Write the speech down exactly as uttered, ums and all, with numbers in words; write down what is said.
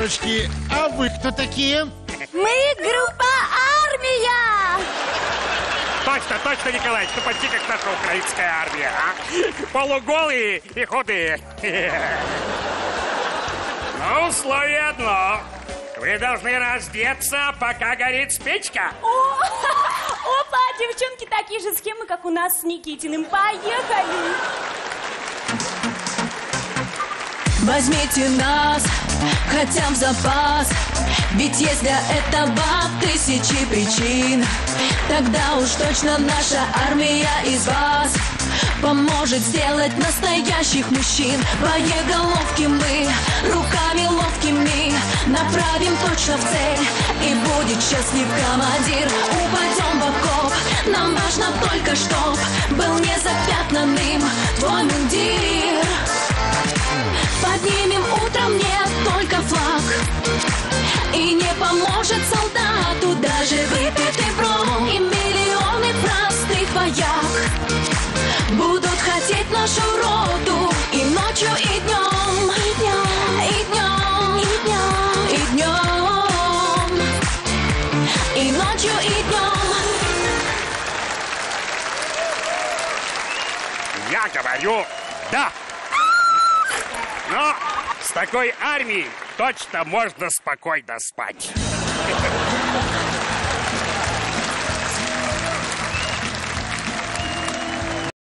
девочки, а вы кто такие? Мы группа «Армия». Точно, точно, Николаевич, ну почти как наша украинская армия, а? Полуголые и худые. Но условие одно. Вы должны раздеться, пока горит спичка. О, опа, девчонки, такие же схемы, как у нас с Никитиным. Поехали. Возьмите нас, хотя в запас, ведь есть для этого тысячи причин. Тогда уж точно наша армия из вас поможет сделать настоящих мужчин. Боеголовки мы, руками ловкими направим точно в цель, и будет счастлив командир. Упадем в окоп, нам важно только, чтоб был незапятнанным твой мундир. Поднимем утром не только флаг, и не поможет солдату даже выпитый брод. И миллионы простых вояк будут хотеть нашу роду и ночью, и днем, и днем, и днем, и днем, и днем, и ночью, и днем. Я говорю, да. Но с такой армией точно можно спокойно спать.